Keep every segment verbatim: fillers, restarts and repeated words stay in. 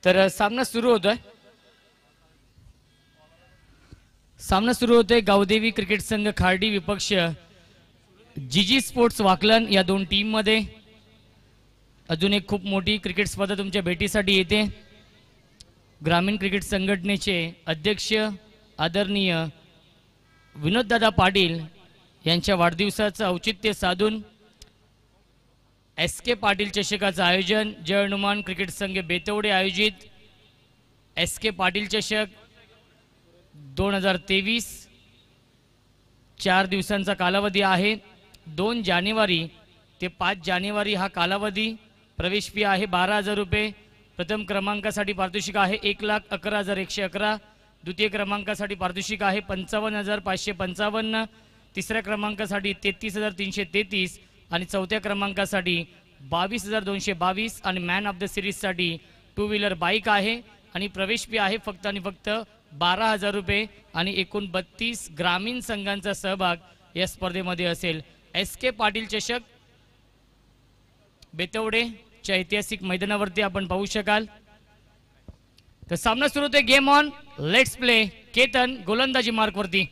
तर सामना सुरू होतोय सामना सुरू होतोय गावदेवी क्रिकेट संघ खार्डी विपक्ष जीजी स्पोर्ट्स वाकलन या दोन टीम मध्ये अजून एक खूप मोठी क्रिकेट स्पर्धा तुमच्या भेटीसाठी येते। ग्रामीण क्रिकेट संघटनेचे अध्यक्ष आदरणीय विनोददादा पाटील यांच्या वाढदिवसाचं औचित्य साधून एस के पाटील चषकाचं आयोजन जय हनुमान क्रिकेट संघ बेतवडे आयोजित एस के पाटील चषक दोन हजार तेवीस चार दिवसांचा कालावधी आहे। दोन जानेवारी ते पाच जानेवारी हा कालावधी। प्रवेश फी आहे बारा हजार रुपये। प्रथम क्रमांकासाठी पारितोषिक आहे एक लाख अकरा हजार एकशे अकरा। द्वितीय क्रमांकासाठी पारितोषिक आहे पंचावन्न हजार पाचशे पंचावन्न। तिसऱ्या क्रमांकासाठी तेहतीस हजार तीनशे तेहतीस आणि चौथ्या क्रमांकासाठी बावीस हजार दोनशे बावीस आणि मॅन ऑफ द सिरीजसाठी टू व्हीलर बाईक आहे आणि प्रवेश फी आहे फक्त आणि फक्त बारा हजार रुपये आणि एकूण बत्तीस ग्रामीण संघांचा सहभाग या स्पर्धेमध्ये असेल। एस के पाटील चषक बेतवडेच्या ऐतिहासिक मैदानावरती आपण पाहू शकाल। तर सामना सुरू होतोय game on let's play. Ketan गोलंदाजी मार्क वरती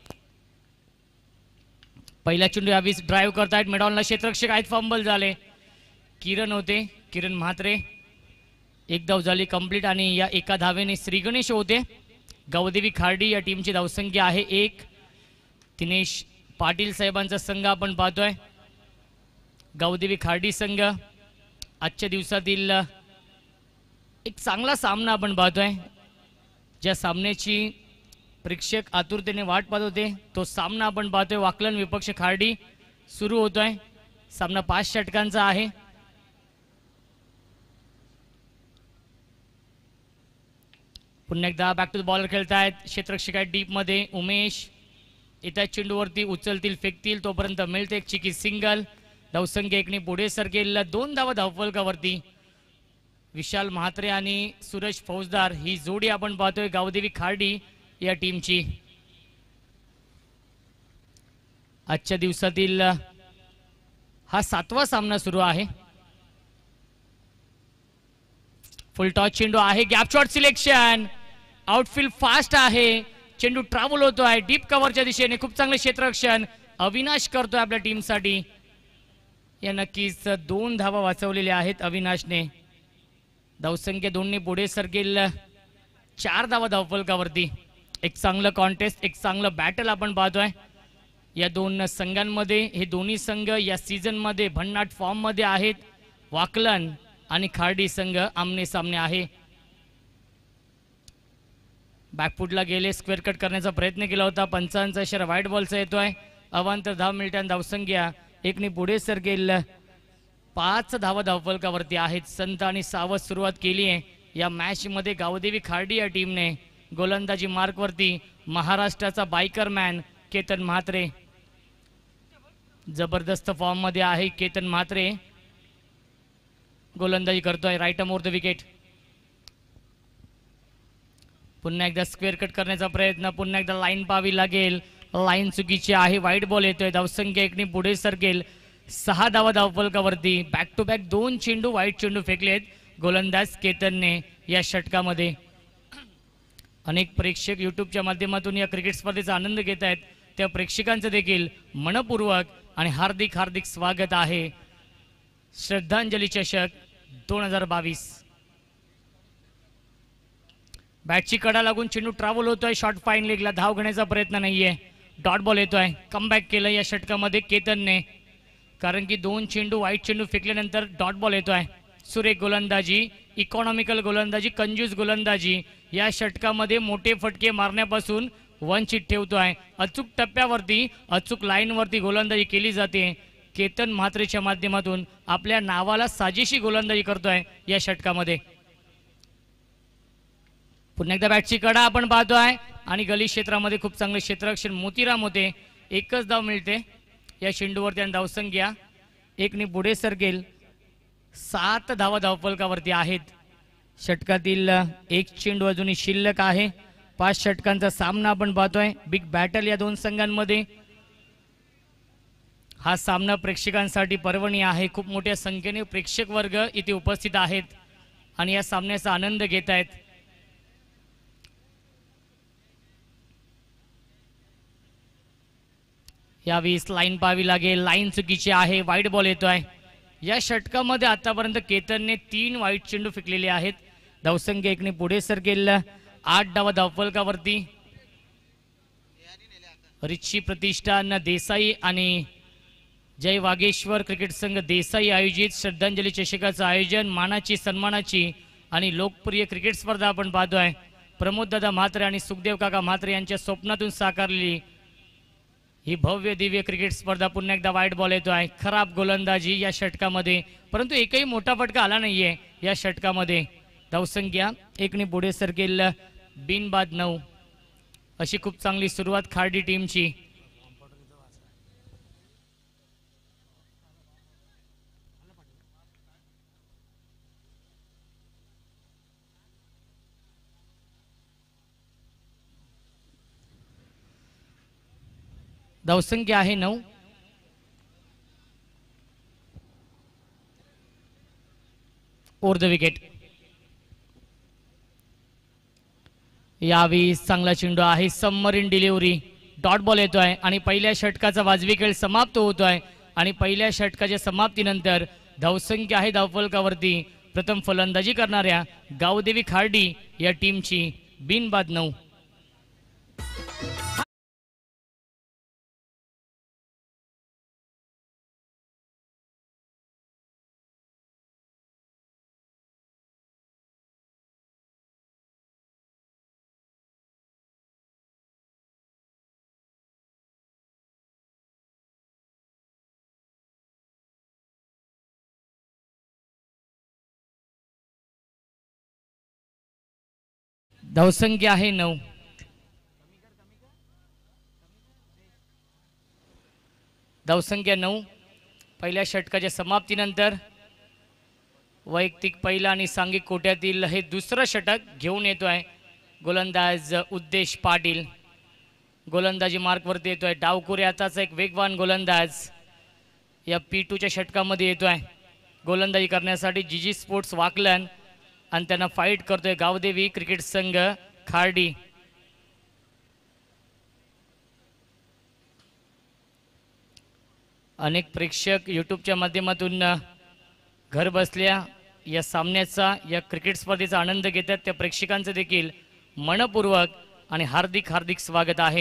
पहिला चेंडू यावीस ड्राइव्ह करतायत मिडॉनला क्षेत्ररक्षक आहेत फंबल झाले किरण होते किरण म्हात्रे एक धाव झाली कंप्लीट आणि या एका धावेने श्री गणेश होते। गावदेवी खार्डी या टीमची धावसंख्या आहे एक। दिनेश पाटील साहेबांचा संघ आपण पाहतोय। गावदेवी खार्डी संघ आजच्या दिवसातील एक चांगला सामना आपण पाहतोय ज्या सामन्याची प्रेक्षक आतुरतेने वाट पाहत होते तो सामना आपण पाहतोय। वाकलन विपक्ष खार्डी सुरू होतोय। सामना पाच षटकांचा आहे। पुन्हा एकदा बॅक टू द बॉलर खेळतायत क्षेत्ररक्षक आहेत डीप मध्ये उमेश येत्या चेंडूवरती उचलतील फेकतील तोपर्यंत मिळते एक चिकी सिंगल। धावसंख्या एकने पुढे सरकेल दोन धावा धावफलकावरती। विशाल म्हात्रे आणि सूरज फौजदार ही जोडी आपण पाहतोय गावदेवी खार्डी या टीमची। आजच्या दिवसातील हा सातवा सामना सुरू आहे। फुल टॉस चेंडू आहे gap shot selection outfield fast आहे चेंडू ट्रॅव्हल होतोय डीप कव्हरच्या दिशेने खूप चांगले क्षेत्ररक्षण अविनाश करतोय आपल्या टीमसाठी। या नक्कीच दोन धावा वाचवलेल्या आहेत अविनाशने। धावसंख्या दोनने पुढे सरकेल चार धावा धावफलकावरती। एक चांगलं कॉन्टेस्ट एक चांगलं बॅटल आपण पाहतोय या दोन संघांमध्ये। हे दोन्ही संघ या सीझन मध्ये भन्नाट फॉर्म मध्ये आहेत। वाकलन आणि खार्डी संघ आमने सामने आहे। बॅकफुटला गेले स्क्वेअर कट करण्याचा प्रयत्न केला होता पंचांचा इशारा व्हाईट बॉलचा येतोय। अवांतर धाव मिळताना धावसंख्या एकने पुढे सरकेल पाच धावा धावफलकावरती आहेत। संत आणि सावध सुरुवात केली आहे या मॅच मध्ये गावदेवी खार्डी या टीमने। गोलंदाजी मार्क वरती महाराष्ट्राचा बायकर मॅन केतन म्हात्रे जबरदस्त फॉर्म मध्ये आहे। केतन म्हात्रे गोलंदाजी करतोय राईट अमोर द विकेट। पुन्हा एकदा स्क्वेअर कट करण्याचा प्रयत्न पुन्हा एकदा लाईन पाहावी लागेल लाईन चुकीची आहे व्हाईट बॉल येतोय। धावसंख्या एकने पुढे सरकेल सहा धावा धावफलकावरती। बॅक टू बॅक दोन चेंडू व्हाईट चेंडू फेकलेत गोलंदाज केतनने या षटकामध्ये। अनेक प्रेक्षक यूट्यूबच्या माध्यमातून या क्रिकेट स्पर्धेचा आनंद घेत आहेत त्या प्रेक्षकांचं देखील मनपूर्वक आणि हार्दिक हार्दिक स्वागत आहे। श्रद्धांजली चषक दोन हजार बावीस बॅटची कडा लागून चेंडू ट्रॅव्हल होतोय शॉर्ट फाईन लेगला धाव घेण्याचा प्रयत्न नाहीये डॉट बॉल येतोय। कमबॅक केलं या षटकामध्ये केतनने कारण की दोन चेंडू व्हाईट चेंडू फेकल्यानंतर डॉट बॉल येतोय। सुरेख गोलंदाजी इकॉनॉमिकल गोलंदाजी कंजूस गोलंदाजी या षटकामध्ये मोठे फटके मारण्यापासून वंचित ठेवतोय। अचूक टप्प्यावरती अचूक लाईनवरती गोलंदाजी केली जाते। केतन म्हात्रेच्या माध्यमातून आपल्या नावाला साजेशी गोलंदाजी करतोय या षटकामध्ये। पुन्हा एकदा बॅटची कडा आपण पाहतोय आणि गली क्षेत्रामध्ये खूप चांगले क्षेत्ररक्षण मोतीराम होते। एकच धाव मिळते या चेंडूवरती आणि धावसंख्या एकने पुढे सरकेल सात धावा धावफलकावरती आहेत। षटकातील एक चेंडू अजूनही शिल्लक आहे। पाच षटकांचा सामना आपण पाहतोय बिग बॅटल या दोन संघांमध्ये। हा सामना प्रेक्षकांसाठी पर्वणी आहे। खूप मोठ्या संख्येने प्रेक्षक वर्ग इथे उपस्थित आहेत आणि या सामन्याचा आनंद घेत आहेत. यावेळी लाईन पाहावी लागेल, लाईन चुकीची आहे, वाईट बॉल येतोय. या षटकामध्ये आतापर्यंत केतनने तीन वाईट चेंडू फेकलेले आहेत. धावसंख्या एकने पुढे सरकेल, आठ डावा धावफलकावरती. रिची प्रतिष्ठान देसाई आणि जय वागेश्वर क्रिकेट संघ देसाई आयोजित श्रद्धांजली चषकाचं आयोजन, मानाची सन्मानाची आणि लोकप्रिय क्रिकेट स्पर्धा आपण पाहतोय. प्रमोद दादा म्हात्रे आणि सुखदेव काका म्हात्रे यांच्या स्वप्नातून साकारलेली ही भव्य दिव्य क्रिकेट स्पर्धा. पुन्हा एकदा वाईट बॉल येतो आहे, खराब गोलंदाजी या षटकामध्ये, परंतु एकही मोठा फटका आला नाहीये या षटकामध्ये. धावसंख्या एकने पुढे सरकेल, बिनबाद नऊ. अशी खूप चांगली सुरुवात खार्डी टीमची. धावसंख्या आहे नऊ. Over the wicket. यावेळी चांगला चेंडू आहे, सबमरीन डिलिव्हरी, डॉट बॉल येतोय आणि पहिल्या षटकाचा वाजवी खेळ समाप्त होतोय. आणि पहिल्या षटकाच्या समाप्तीनंतर धावसंख्या आहे धावफलकावरती प्रथम फलंदाजी करणाऱ्या गावदेवी खार्डी या टीमची बिनबाद नऊ. धावसंख्या आहे नऊ. धावसंख्या नऊ. पहिल्या षटकाच्या समाप्तीनंतर वैयक्तिक पहिला आणि सांघिक कोट्यातील हे दुसरं षटक घेऊन येतोय गोलंदाज उद्देश पाटील. गोलंदाजी मार्कवरती येतोय. डावकुऱ्याचाच एक वेगवान गोलंदाज या पी टूच्या षटकामध्ये येतोय गोलंदाजी करण्यासाठी. जीजी स्पोर्ट्स वाकलन आणि त्यांना फाईट करतोय गावदेवी क्रिकेट संघ खार्डी. अनेक प्रेक्षक यूट्यूबच्या माध्यमातून घर बसल्या या सामन्याचा या क्रिकेट स्पर्धेचा आनंद घेतात. त्या प्रेक्षकांचं देखील मनपूर्वक आणि हार्दिक हार्दिक स्वागत आहे.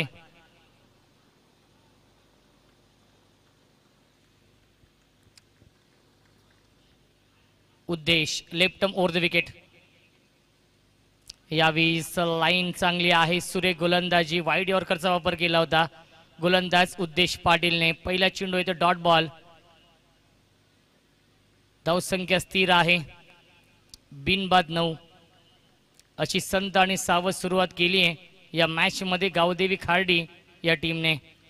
Uddesh left arm over the wicket. यावेळी लाईन चांगली आहे, सुरेख गोलंदाजी, वाईड यॉर्करचा वापर केला होता गोलंदाज उद्देश पाटीलने. पहिला चेंडू येतो डॉट बॉल. धावसंख्या स्थिर आहे, बिनबाद नऊ. अशी संत आणि सावध सुरुवात केली आहे या मॅच मध्ये गावदेवी खार्डी या टीमने.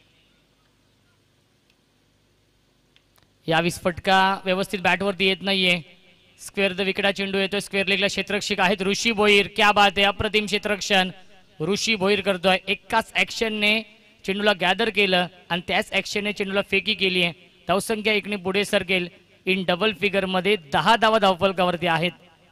यावेळी फटका व्यवस्थित बॅटवरती येत नाहीये. स्क्वेअर द विकेट चेंडू येतोय. स्क्वेअर लेगला क्षेत्ररक्षक आहेत ऋषी भोईर. क्या बात आहे, अप्रतिम क्षेत्ररक्षण ऋषी भोईर करतोय. एकाच ऍक्शनने चेंडूला गॅदर केलं आणि त्याच ऍक्शनने चेंडूला फेकी केली आहे. धावसंख्या एकने पुढे सरकेल. इन डबल फिगर मध्ये दहा धावा धावफलकावरती आहेत.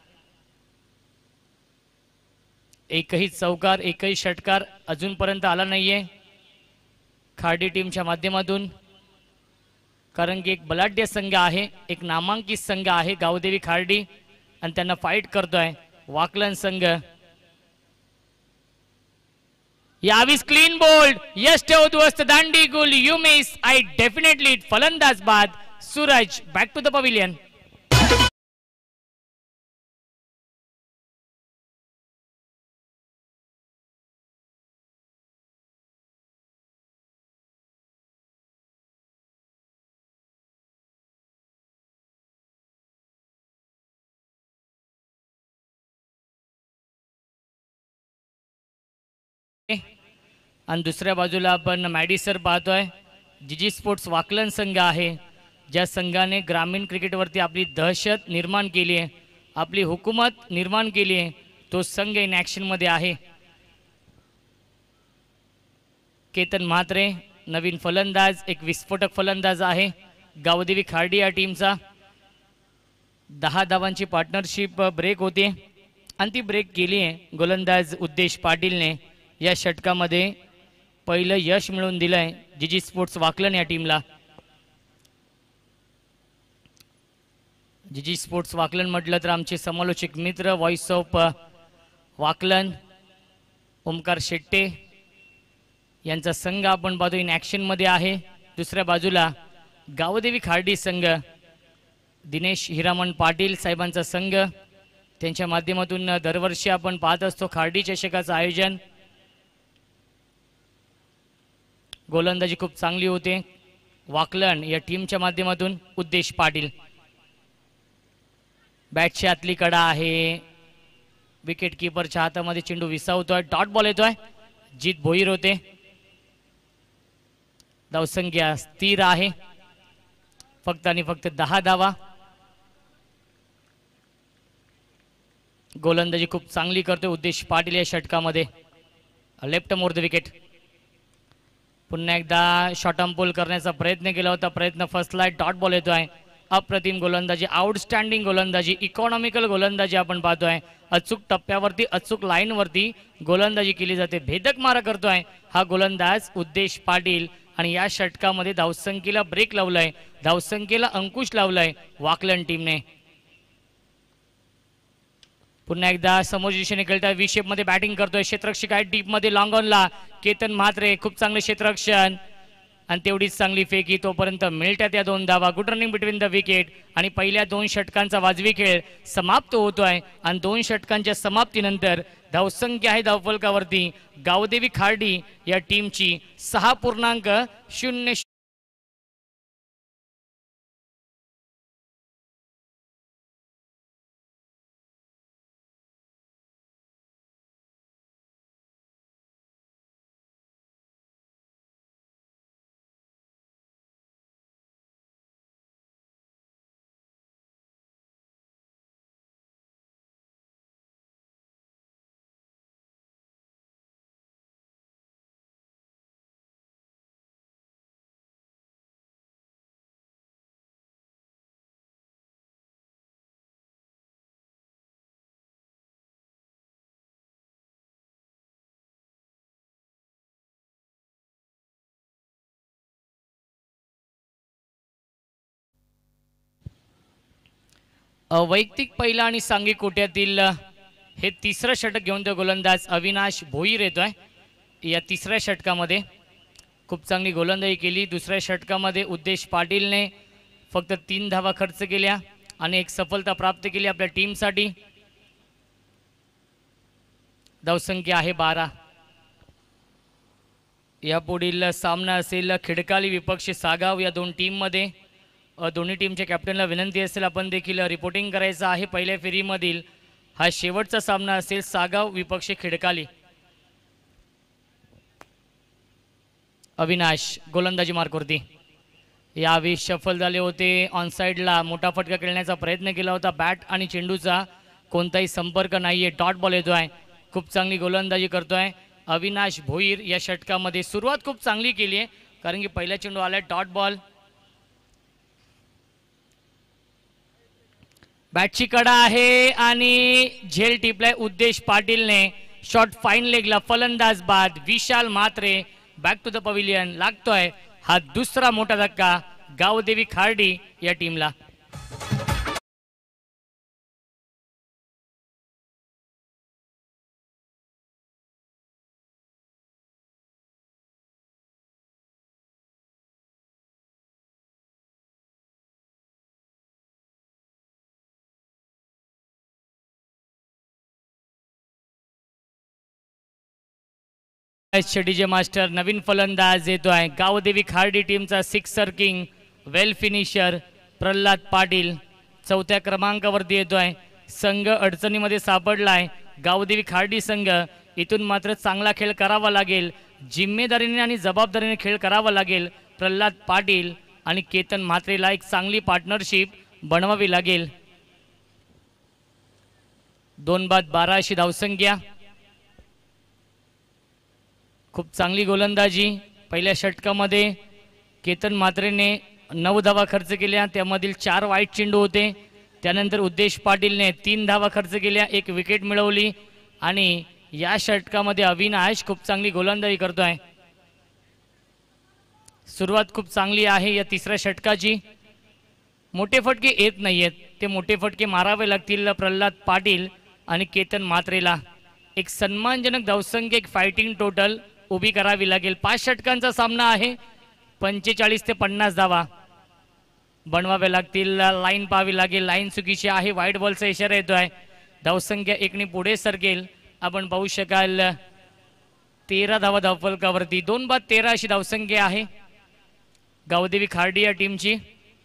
एकही चौकार एकही षटकार अजूनपर्यंत आला नाहीये खार्डी टीमच्या माध्यमातून, कारण की एक बलाढ्य संघ आहे, एक नामांकित संघ आहे गावदेवी खार्डी आणि त्यांना फाईट करतोय वाकलन संघ. यावीस क्लीन बोल्ड, यश ठेव दोस्त, दांडी गुल, यू मिस, आय डेफिनेटली. फलंदाज बाद Suraj, back to the pavilion. आणि दुसऱ्या बाजूला आपण मॅडिसर पाहतोय. जीजी स्पोर्ट्स वाकलन संघ आहे, ज्या संघाने ग्रामीण क्रिकेटवरती आपली दहशत निर्माण केली आहे, आपली हुकूमत निर्माण केली आहे. तो संघ इन ॲक्शन मध्ये आहे. केतन म्हात्रे नवीन फलंदाज, एक विस्फोटक फलंदाज आहे गावदेवी खार्डी या टीमचा. दहा धावांची पार्टनरशिप ब्रेक होते आणि ती ब्रेक केली आहे गोलंदाज उद्देश पाटीलने। या षटकामध्ये पहिलं यश मिळवून दिलंय जीजी स्पोर्ट्स वाकलन या टीमला। जीजी स्पोर्ट्स वाकलन म्हटलं तर आमचे समालोचक मित्र व्हॉइस ऑफ वाकलन ओमकार शेट्टे यांचा संघ आपण पाहतो इन ॲक्शन मध्ये आहे। दुसऱ्या बाजूला गावदेवी खार्डी संघ दिनेश हिरामण पाटील साहेबांचा संघ, त्यांच्या माध्यमातून दरवर्षी आपण पाहत असतो खार्डी चषकाचं आयोजन। गोलंदाजी खूप चांगली होते वाकलन या टीमच्या माध्यमातून। उद्देश पाटील बॅटची आतली कडा आहे, विकेट कीपरच्या हातामध्ये चेंडू विसावतोय, डॉट बॉल येतोय, जीत भोईर होते। धावसंख्या स्थिर आहे, फक्त आणि फक्त दहा धावा। गोलंदाजी खूप चांगली करतोय उद्देश पाटील या षटकामध्ये। लेफ्ट मोर द विकेट, पुन्हा एकदा शॉर्ट आर्म पुल करण्याचा प्रयत्न केला होता, प्रयत्न फसलाय, डॉट बॉल येतोय। अप्रतिम गोलंदाजी, आउटस्टँडिंग गोलंदाजी, इकॉनॉमिकल गोलंदाजी आपण पाहतोय। अचूक टप्प्यावरती अचूक लाईन वरती गोलंदाजी केली जाते, भेदक मारा करतोय हा गोलंदाज उद्देश पाटील। आणि या षटकामध्ये धावसंख्येला ब्रेक लावलाय, धावसंख्येला अंकुश लावलाय वाकलन टीमने। पुन्हा एकदा समोर दिशेने खेळताय, वी शेप मध्ये बॅटिंग करतोय, क्षेत्ररक्षक आहे डीप मध्ये लॉंग ऑनला केतन म्हात्रे, खूप चांगले क्षेत्ररक्षण आणि तेवढीच चांगली फेकी, तोपर्यंत मिळतात या दोन धावा। Good running between the wicket आणि पहिल्या दोन षटकांचा वाजवी खेळ समाप्त होतोय आणि दोन षटकांच्या समाप्तीनंतर धावसंख्या आहे धावफलकावरती गावदेवी खार्डी या टीमची सहा पूर्णांक शून्य। वैयक्तिक पहिला आणि सांघिक कोट्यातील हे तिसरं षटक घेऊन तो गोलंदाज अविनाश भोईर येतोय। या तिसऱ्या षटकामध्ये खूप चांगली गोलंदाजी केली। दुसऱ्या षटकामध्ये उद्देश पाटीलने फक्त तीन धावा खर्च केल्या आणि एक सफलता प्राप्त केली आपल्या टीमसाठी। धावसंख्या आहे बारा। यापुढील सामना असेल खिडकाली विपक्ष सागाव या दोन टीम मध्ये। दोन्ही टीमच्या कॅप्टनला विनंती असेल आपण देखील रिपोर्टिंग करायचं आहे। पहिल्या फेरीमधील हा शेवटचा सामना असेल सागाव विपक्ष खिडकाली। अविनाश गोलंदाजी मार्कवरती, यावेळी सफल झाले होते, ऑन साइडला मोठा फटका खेळण्याचा प्रयत्न केला होता, बॅट आणि चेंडूचा कोणताही संपर्क नाहीये, डॉट बॉल येतोय। खूप चांगली गोलंदाजी करतोय अविनाश भोईर या षटकामध्ये। सुरुवात खूप चांगली केली आहे कारण की पहिला चेंडू आलाय, डॉट बॉल, बॅटची कडा आहे आणि झेल टिपलाय उद्देश पाटीलने। शॉट फाईन लेगला, फलंदाज बाद Vishal Mhatre back to the pavilion, लागतोय हा दुसरा मोठा धक्का गावदेवी खार्डी या टीमला। डीजे मास्टर नवीन फलंदाज येतोय गावदेवी खार्डी टीमचा sixer king well finisher Pralhad Patil चौथ्या क्रमांकावरती येतोय। संघ अडचणीमध्ये सापडलाय गावदेवी खार्डी संघ, इथून मात्र चांगला खेळ करावा लागेल, जिम्मेदारीने आणि जबाबदारीने खेळ करावा लागेल। प्रल्हाद पाटील आणि केतन म्हात्रेला एक चांगली पार्टनरशिप बनवावी लागेल। दोन बाद बारा अशी धावसंख्या। खूप चांगली गोलंदाजी पहिल्या षटकामध्ये केतन म्हात्रेने नऊ धावा खर्च केल्या, त्यामधील चार वाईट चेंडू होते, त्यानंतर उद्देश पाटीलने तीन धावा खर्च केल्या, एक विकेट मिळवली आणि या षटकामध्ये अविनाश खूप चांगली गोलंदाजी करतोय. सुरुवात खूप चांगली आहे या तिसऱ्या षटकाची. मोठे फटके येत नाहीयेत, ते मोठे फटके मारावे लागतील प्रल्हाद पाटील आणि केतन म्हात्रेला. एक सन्मानजनक धावसंख्या, एक फायटिंग टोटल उभी करावी लागेल. पाच षटकांचा सामना आहे, पंचेचाळीस ते पन्नास धावा बनवाव्या लागतील. लाईन पाहावी लागेल, लाईन चुकीची आहे, व्हाईट बॉलचा इशारा येतोय. धावसंख्या एकने पुढे सरकेल. आपण पाहू शकाल तेरा धावा धावफलकावरती, दोन बाद तेरा अशी धावसंख्या आहे गावदेवी खार्डी या टीमची.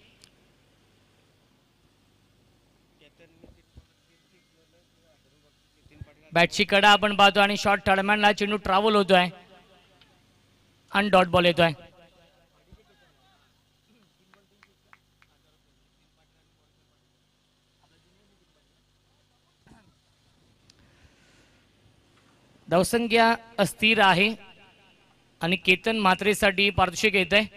बॅटची कडा आपण पाहतो आणि शॉट थर्डमॅनला चेंडू ट्रॅव्हल होतोय आणि डॉट बॉल येतोय. धावसंख्या अस्थिर आहे आणि केतन म्हात्रेसाठी पारितोषिक येत आहे.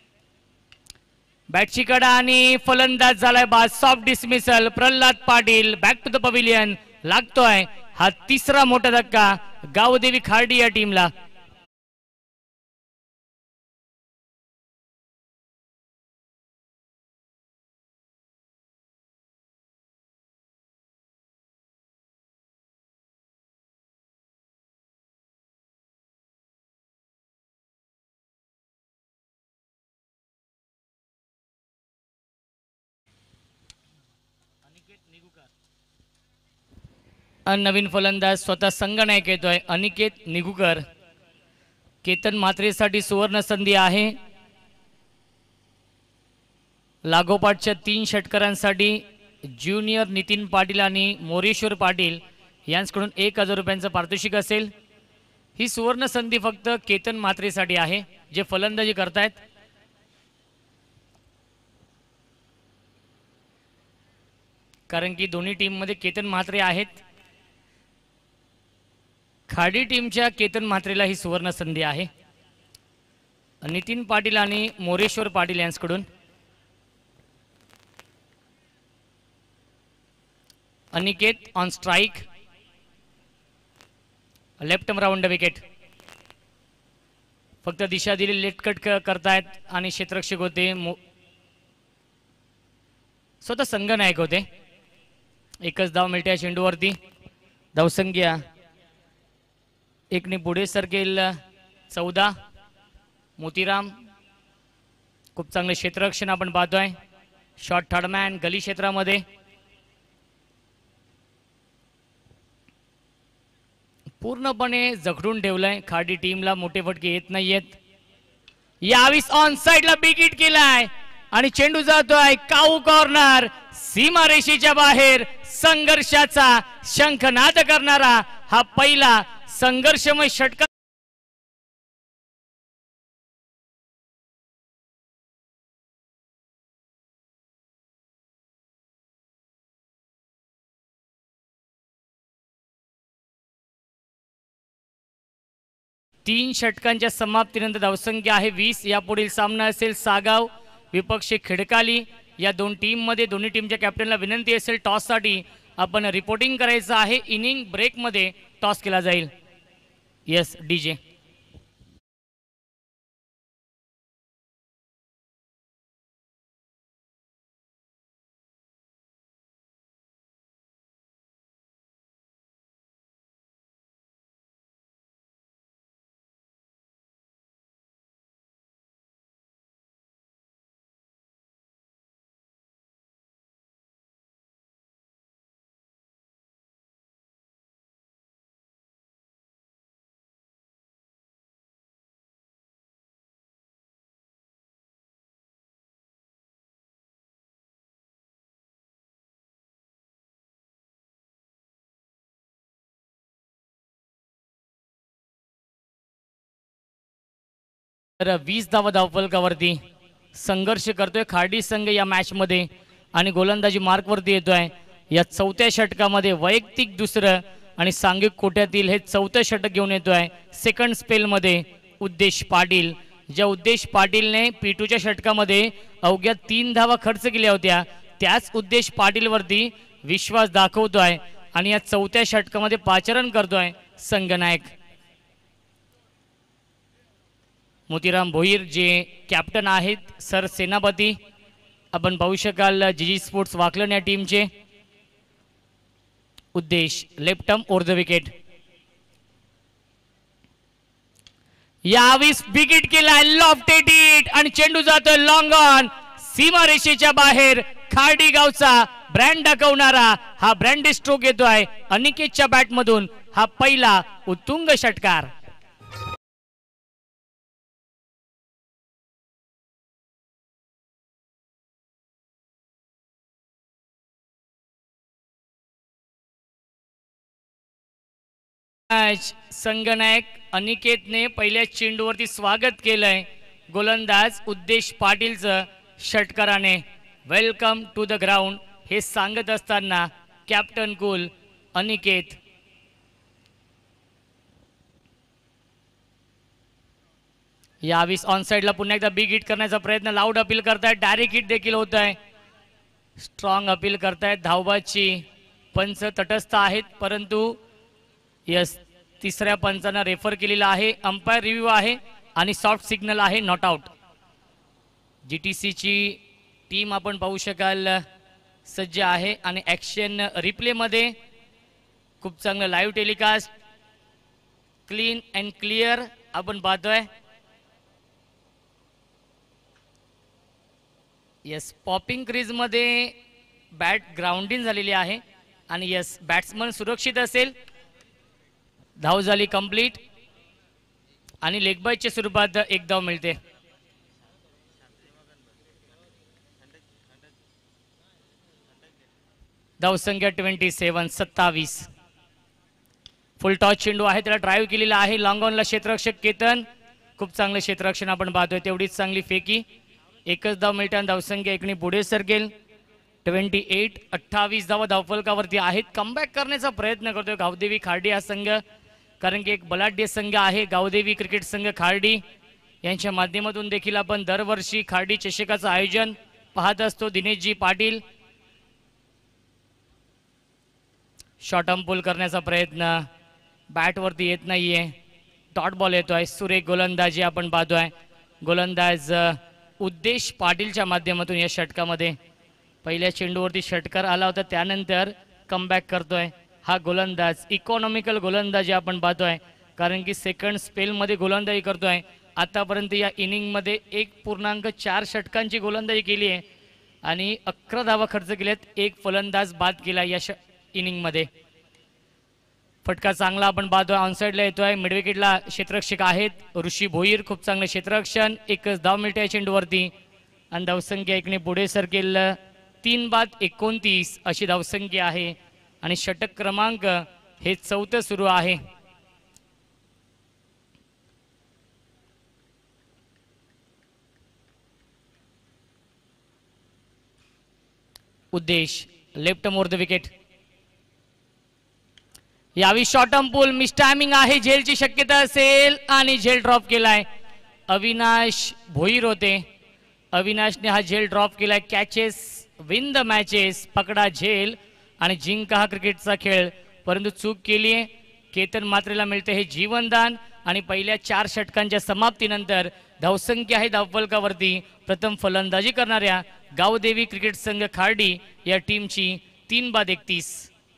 बॅटची कडा आणि फलंदाज झालाय बाद. Soft dismissal. Pralhad Patil back to the pavilion. लागतोय हा तिसरा मोठा धक्का गावदेवी खार्डी या टीमला. नवीन फलंदाज स्वतः संघनायक येतोय अनिकेत निगुकर. केतन म्हात्रेसाठी सुवर्ण संधी आहे. लागोपाठच्या तीन षटकारांसाठी ज्युनियर नितीन पाटील आणि मोरेश्वर पाटील यांच्याकडून एक हजार रुपयांचं पारितोषिक असेल. ही सुवर्ण संधी फक्त केतन म्हात्रेसाठी आहे जे फलंदाजी करतायत. कारण की दोन्ही टीममध्ये केतन म्हात्रे आहेत. खाडी टीमच्या केतन म्हात्रेला ही सुवर्ण संधी आहे. नितीन पाटील आणि मोरेश्वर पाटील यांच्याकडून. Aniket on strike. Left round wicket. फक्त दिशा दिली, लेट कट करतायत आणि क्षेत्ररक्षक होते स्वतः संघनायक होते. एकच धाव मिळते चेंडूवरती. धावसंख्या एकने पुढे सरकेल. चौदा. मोतीराम खूप चांगले क्षेत्ररक्षण आपण पाहतोय. शॉट थर्डमॅन गली क्षेत्रामध्ये. पूर्णपणे जखडून ठेवलंय खाडी टीमला. मोठे फटके येत नाहीयेत. यावीस ऑन साइडला बिग हिट केलाय आणि चेंडू जातोय काऊ कॉर्नर. सीमारेषेच्या बाहेर संघर्षाचा शंखनाद करणारा हा पहिला संघर्षमय षटकार. तीन षटकांच्या समाप्तीनंतर धावसंख्या आहे वीस. यापुढील सामना असेल सागाव विपक्ष खिडकाली या दोन टीम मध्ये. दोन्ही टीमच्या कॅप्टनला विनंती असेल टॉस साठी आपण रिपोर्टिंग करायचं आहे. इनिंग ब्रेक मध्ये टॉस केला जाईल. Yes DJ. वीस धावा धावफलकावरती संघर्ष करतोय खार्डी संघ या मॅच मध्ये आणि गोलंदाजी मार्क वरती येतोय. या चौथ्या षटकामध्ये वैयक्तिक दुसरं आणि सांघिक कोट्यातील हे चौथं षटक घेऊन येतोय. सेकंड स्पेल मध्ये उद्देश पाटील. ज्या उद्देश पाटीलने पीटूच्या षटकामध्ये अवघ्या तीन धावा खर्च केल्या होत्या त्याच उद्देश पाटील वरती विश्वास दाखवतोय आणि या चौथ्या षटकामध्ये पाचारण करतोय संगनायक मोतीराम भोईर जे कॅप्टन आहेत सर सेनापती आपण पाहू शकाल जीजी स्पोर्ट्स वाकलन या टीमचे Uddesh left arm over the wicket यावीस विकेट केलाय लॉफ्टेड इट आणि चेंडू जातोय लॉंग ऑन सीमारेषेच्या बाहेर खार्डी गावचा ब्रँड दाखवणारा हा ब्रँड स्ट्रोक येतोय अनिकेतच्या बॅट मधून हा पहिला उत्तुंग षटकार संगनायक अनिकेतने पहिल्या चेंडूवरती स्वागत केलंय गोलंदाज उद्देश पाटीलचं षटकाराने वेलकम टू द ग्राउंड हे सांगत असताना कॅप्टन कूल अनिकेत यावीस ऑन साइडला पुन्हा एकदा बिग हिट करण्याचा प्रयत्न लाऊड अपील करतायत डायरेक्ट हिट देखील होत आहे स्ट्रॉंग अपील करतायत धावबाची पंच तटस्थ आहेत परंतु यस तिसऱ्या पंचांना रेफर केलेला आहे अंपायर रिव्ह्यू आहे आणि सॉफ्ट सिग्नल आहे नॉट आउट जीटीसीची टीम आपण पाहू शकाल सज्ज आहे आणि ॲक्शन रिप्लेमध्ये खूप चांगलं live telecast clean and clear आपण पाहतोय यस पॉपिंग क्रीजमध्ये बॅट ग्राउंडिंग झालेली आहे आणि यस बॅट्समन सुरक्षित असेल धाव झाली कंप्लीट आणि लेगबायच्या स्वरूपात एक धाव मिळते धावसंख्या ट्वेंटी सेवन सत्तावीस फुल टॉस चेंडू आहे त्याला ड्राईव्ह केलेला आहे लॉंग ऑनला क्षेत्ररक्षक केतन खूप चांगलं क्षेत्ररक्षण आपण पाहतोय तेवढीच चांगली फेकी एकच धाव मिळते आणि धावसंख्या एकने पुढे सरकेल ट्वेंटी एट अठ्ठावीस धावा धावफलकावरती आहेत कमबॅक करण्याचा प्रयत्न करतोय गावदेवी खार्डी हा संघ कारण की एक बलाढ्य संघ आहे गावदेवी क्रिकेट संघ खार्डी यांच्या माध्यमातून देखील आपण दरवर्षी खार्डी चषकाचं आयोजन पाहत असतो Dineshji Patil short arm pull करण्याचा प्रयत्न बॅटवरती येत नाहीये डॉट बॉल येतोय सुरेख गोलंदाजी आपण पाहतोय गोलंदाज उद्देश पाटीलच्या माध्यमातून या षटकामध्ये पहिल्या चेंडूवरती षटकार आला होता त्यानंतर कमबॅक करतोय हा गोलंदाज इकॉनॉमिकल गोलंदाजी आपण पाहतोय कारण की सेकंड स्पेलमध्ये गोलंदाजी करतोय आतापर्यंत या इनिंगमध्ये एक पूर्णांक चार षटकांची गोलंदाजी केली आहे आणि अकरा धावा खर्च केल्यात एक फलंदाज बाद केला या ष इनिंगमध्ये फटका चांगला आपण पाहतोय ऑनसाइडला येतोय मिडविकेटला क्षेत्ररक्षक आहेत ऋषी भोईर खूप चांगलं क्षेत्ररक्षण एकच धाव मिळते चेंडूवरती आणि धावसंख्या एकने पुढे सरकेल तीन बाद एकोणतीस अशी धावसंख्या आहे आणि षटक क्रमांक हे चौथं सुरू आहे उद्देश लेफ्ट मोर द विकेट यावी short term pull miss timing आहे झेलची शक्यता असेल आणि झेल ड्रॉप केलाय अविनाश भोईर होते अविनाशने हा झेल ड्रॉप केलाय कॅचेस विन द मॅचेस पकडा झेल आणि जिंका हा क्रिकेटचा खेळ परंतु चूक केली आहे केतन मात्रेला मिळते हे जीवनदान आणि पहिल्या चार षटकांच्या समाप्तीनंतर धावसंख्या आहे धावफलकावरती प्रथम फलंदाजी करणाऱ्या गावदेवी क्रिकेट संघ खार्डी या टीमची तीन बाद एकतीस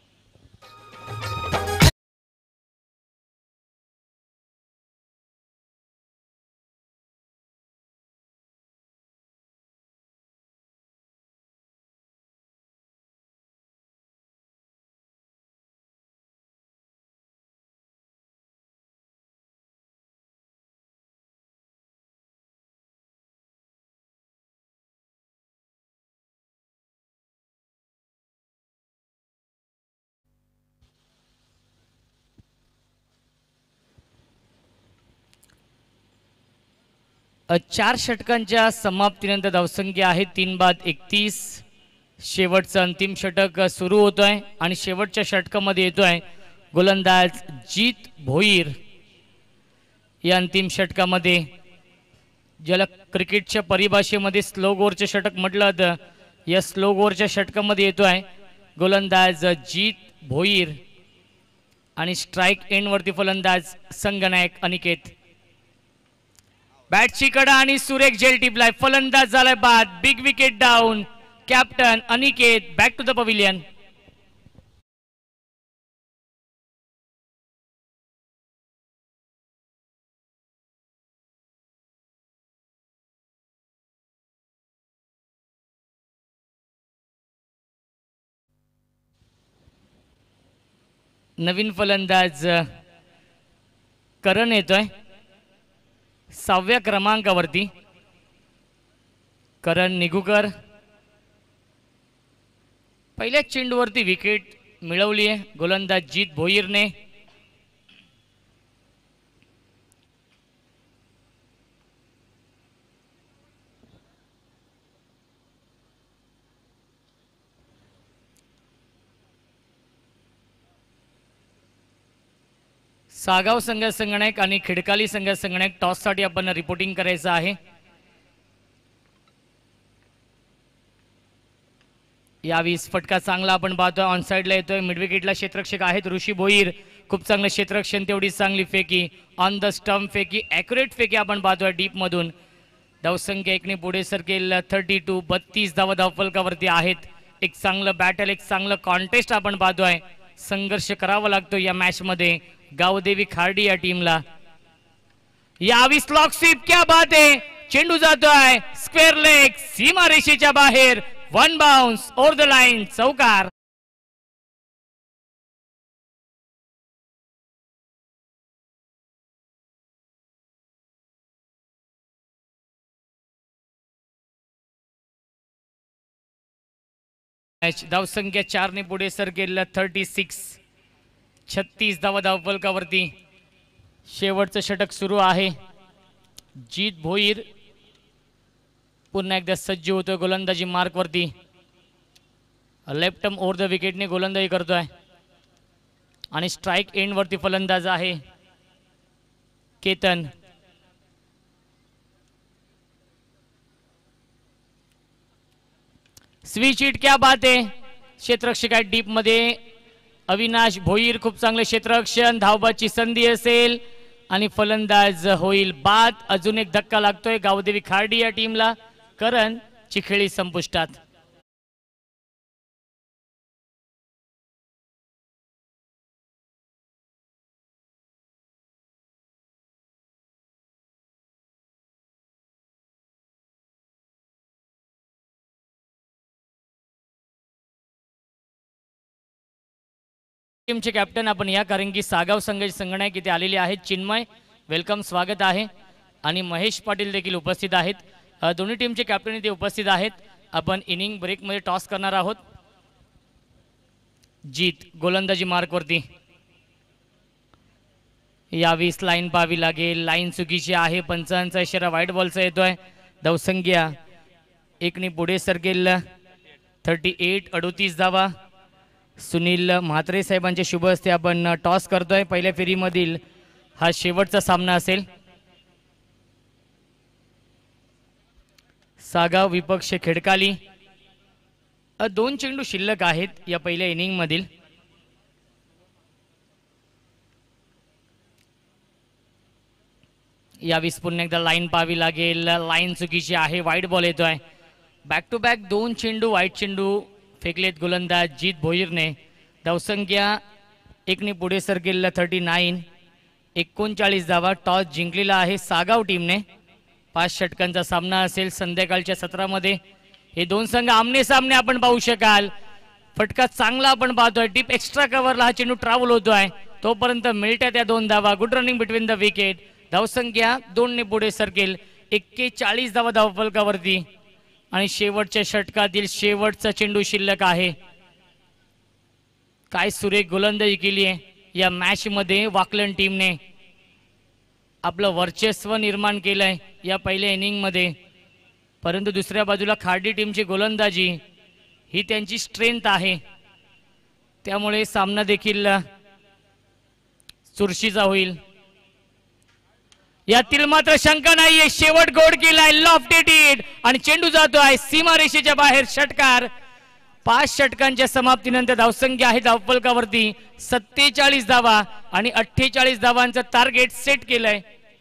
चार षटकांच्या समाप्तीनंतर धावसंख्या आहे तीन बाद एकतीस शेवटचं अंतिम षटक सुरू होतोय आणि शेवटच्या षटकामध्ये येतोय गोलंदाज जीत भोईर या अंतिम षटकामध्ये ज्याला क्रिकेटच्या परिभाषेमध्ये स्लो गोरचे षटक म्हटलं जातं या स्लो ओव्हरच्या षटकामध्ये येतोय गोलंदाज जीत भोईर आणि स्ट्राइक एंड वरती फलंदाज संगनायक अनिकेत. बॅटची कडा आणि सुरेख झेल टिपलाय. फलंदाज झालाय बाद. Big wicket down. Captain Aniket back to the pavilion. नवीन फलंदाज करण येतोय सहाव्या क्रमांकावरती. करण निगुकर पहिल्या चेंडूवरती विकेट मिळवली आहे गोलंदाज जीत भोईरने. सागाव संघ संगणक आणि खिडकाली संघ संगणक टॉस साठी आपण रिपोर्टिंग करायचं आहे. यावेळी फटका चांगला आपण पाहतोय. ऑन साइडला येतोय. मिड विकेटला क्षेत्ररक्षक आहेत ऋषी भोईर. खूप चांगलं क्षेत्ररक्षण तेवढी चांगली फेकी. ऑन द स्टंप फेकी ॲक्युरेट फेकी आपण पाहतोय डीप मधून. धावसंख्या एकने पुढे सरकेल थर्टी टू. बत्तीस धावा धावफलकावरती आहेत. एक चांगलं बॅटल एक चांगलं कॉन्टेस्ट आपण पाहतोय. संघर्ष करावा लागतो या मॅच मध्ये गावदेवी खार्डी या टीमला. यावी स्लॉक स्वीप क्या बात आहे. चेंडू जातोय स्क्वेअर लेग सीमा रेषेच्या बाहेर. One bounce over the line चौकार. धावसंख्या चारने पुढे सरकेल थर्टी सिक्स. छत्तीस धावा धावफलकावरती. शेवटचं षटक सुरू आहे. जीत भोईर पुन्हा एकदा सज्ज होतोय गोलंदाजी मार्क वरती. लेफ्ट आर्म ओव्हर द विकेटने गोलंदाजी करतोय आणि स्ट्राइक एंड वरती फलंदाज आहे केतन. स्विच हिट क्या बात आहे. क्षेत्ररक्षक आहे डीप मध्ये अविनाश भोईर. खूप चांगले क्षेत्ररक्षण. धावबाची संधी असेल आणि फलंदाज होईल बाद. अजून एक धक्का लागतोय गावदेवी खार्डी या टीमला. करण ची खेळी संपुष्टात. टीमचे कॅप्टन आपण या कारण की सागाव संघ संगणक इथे आलेले आहेत. चिन्मय वेलकम स्वागत आहे आणि महेश पाटील देखील उपस्थित आहेत. दोन्ही टीमचे कॅप्टन इथे उपस्थित आहेत. आपण इनिंग ब्रेक मध्ये टॉस करणार आहोत. जीत गोलंदाजी मार्क वरती. यावीस लाईन पाहावी लागेल. लाईन चुकीची आहे. पंचांचा इशारा व्हाईट बॉलचा येतोय. धावसंख्या एकने पुढे सरकेल थर्टी एट. अडोतीस धावा. सुनील म्हात्रे साहेबांच्या शुभ हस्ते आपण टॉस करतोय. पहिल्या फेरीमधील हा शेवटचा सामना असेल. सागाव विपक्ष खिडकाली. दोन चेंडू शिल्लक आहेत या पहिल्या इनिंग मधील. यावेळी पुन्हा एकदा लाईन पाहावी लागेल. लाईन चुकीची आहे. व्हाईट बॉल येतोय. बॅक टू बॅक दोन चेंडू व्हाईट चेंडू फेकलेत गोलंदाज जीत भोईरने. धावसंख्या एकने पुढे सरकेल थर्टी नाईन. एकोणचाळीस धावा. टॉस जिंकलेला आहे सागाव टीमने. पाच षटकांचा सामना असेल संध्याकाळच्या सत्रामध्ये. हे दोन संघ आमने सामने आपण पाहू शकाल. फटका चांगला आपण पाहतोय. डीप एक्स्ट्रा कव्हरला हा चेंडू ट्रॅव्हल होतोय. तोपर्यंत मिळत्या त्या दोन धावा. Good running between the wicket. धावसंख्या दोन ने पुढे सरकेल. एक्केचाळीस धावा धावफलकावरती आणि शेवटच्या षटकातील शेवटचा चेंडू शिल्लक आहे. काय सुरेख गोलंदाजी केली आहे या मॅच मध्ये. वाकलन टीमने आपलं वर्चस्व निर्माण केलंय या पहिल्या इनिंग मध्ये. परंतु दुसऱ्या बाजूला खार्डी टीमची गोलंदाजी ही त्यांची स्ट्रेंथ आहे. त्यामुळे सामना देखील चुरशीचा होईल. यातील मात्र शंका नाहीये. शेवट गोड केलाय, लॉफ्टेड हिट आणि चेंडू जातोय सीमारेषेच्या बाहेर. षटकार. पाच षटकांच्या समाप्तीनंतर धावसंख्या आहे धावफलकावरती सत्तेचाळीस धावा आणि अठ्ठेचाळीस धावांचं टार्गेट सेट केलंय.